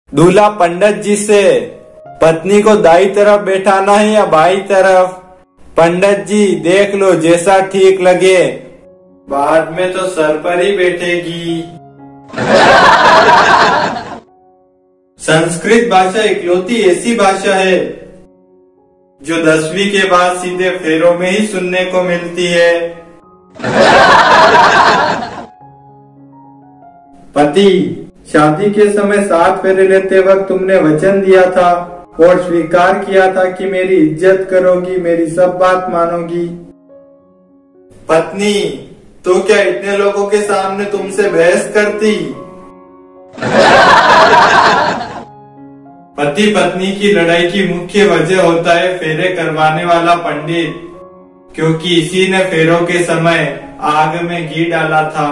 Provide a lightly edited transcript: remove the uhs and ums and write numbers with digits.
दूल्हा पंडित जी से पत्नी को दाई तरफ बैठाना है या बाई तरफ? पंडित जी देख लो जैसा ठीक लगे, बाद में तो सर पर ही बैठेगी। संस्कृत भाषा इकलौती ऐसी भाषा है जो 10वीं के बाद सीधे फेरों में ही सुनने को मिलती है। पति, शादी के समय 7 फेरे लेते वक्त तुमने वचन दिया था और स्वीकार किया था कि मेरी इज्जत करोगी, मेरी सब बात मानोगी। पत्नी, तो क्या इतने लोगों के सामने तुमसे बहस करती? पति पत्नी की लड़ाई की मुख्य वजह होता है फेरे करवाने वाला पंडित, क्योंकि इसी ने फेरों के समय आग में घी डाला था।